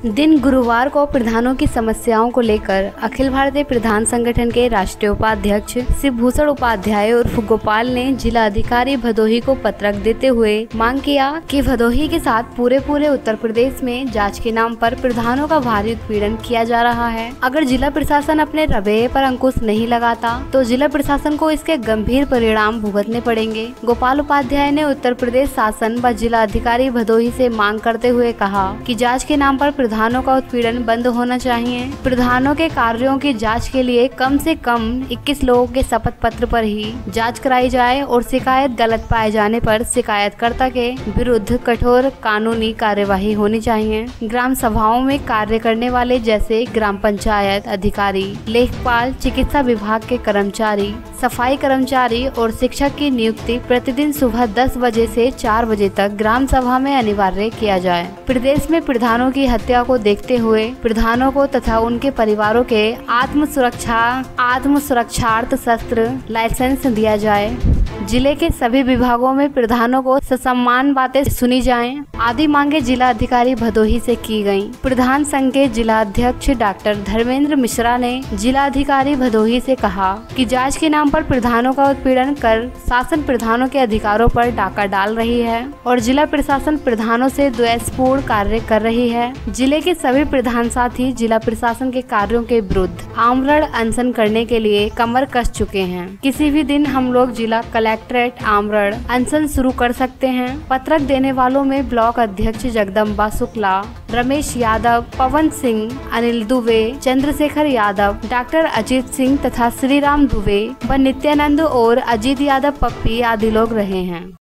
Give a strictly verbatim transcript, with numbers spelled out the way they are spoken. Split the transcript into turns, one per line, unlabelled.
दिन गुरुवार को प्रधानों की समस्याओं को लेकर अखिल भारतीय प्रधान संगठन के राष्ट्रीय उपाध्यक्ष शिवभूषण उपाध्याय उर्फ गोपाल ने जिला अधिकारी भदोही को पत्रक देते हुए मांग किया कि भदोही के साथ पूरे पूरे उत्तर प्रदेश में जांच के नाम पर प्रधानों का भारी उत्पीड़न किया जा रहा है। अगर जिला प्रशासन अपने रवैये पर अंकुश नहीं लगाता तो जिला प्रशासन को इसके गंभीर परिणाम भुगतने पड़ेंगे। गोपाल उपाध्याय ने उत्तर प्रदेश शासन व जिला अधिकारी भदोही से मांग करते हुए कहा कि जांच के नाम पर प्रधानों का उत्पीड़न बंद होना चाहिए। प्रधानों के कार्यों की जांच के लिए कम से कम इक्कीस लोगों के शपथ पत्र पर ही जांच कराई जाए और शिकायत गलत पाए जाने पर शिकायतकर्ता के विरुद्ध कठोर कानूनी कार्यवाही होनी चाहिए। ग्राम सभाओं में कार्य करने वाले जैसे ग्राम पंचायत अधिकारी, लेखपाल, चिकित्सा विभाग के कर्मचारी, सफाई कर्मचारी और शिक्षक की नियुक्ति प्रतिदिन सुबह दस बजे से चार बजे तक ग्राम सभा में अनिवार्य किया जाए। प्रदेश में प्रधानों की हत्या को देखते हुए प्रधानों को तथा उनके परिवारों के आत्म सुरक्षा आत्म सुरक्षार्थ शस्त्र लाइसेंस दिया जाए। जिले के सभी विभागों में प्रधानों को ससम्मान बातें सुनी जाएं। आदि मांगे जिला अधिकारी भदोही से की गयी। प्रधान संघ के जिला अध्यक्ष डॉक्टर धर्मेंद्र मिश्रा ने जिला अधिकारी भदोही से कहा कि जांच के नाम पर प्रधानों का उत्पीड़न कर शासन प्रधानों के अधिकारों पर डाका डाल रही है और जिला प्रशासन प्रधानों से द्वेषपूर्ण कार्य कर रही है। जिले के सभी प्रधान साथी जिला प्रशासन के कार्यों के विरुद्ध आमरण अनशन करने के लिए कमर कस चुके हैं। किसी भी दिन हम लोग जिला कलेक्ट्रेट आमरण अनशन शुरू कर सकते हैं। पत्रक देने वालों में ब्लॉक अध्यक्ष जगदम्बा शुक्ला, रमेश यादव, पवन सिंह, अनिल दुबे, चंद्रशेखर यादव, डॉक्टर अजीत सिंह तथा श्रीराम दुबे व नित्यानंद और अजीत यादव पप्पी आदि लोग रहे हैं।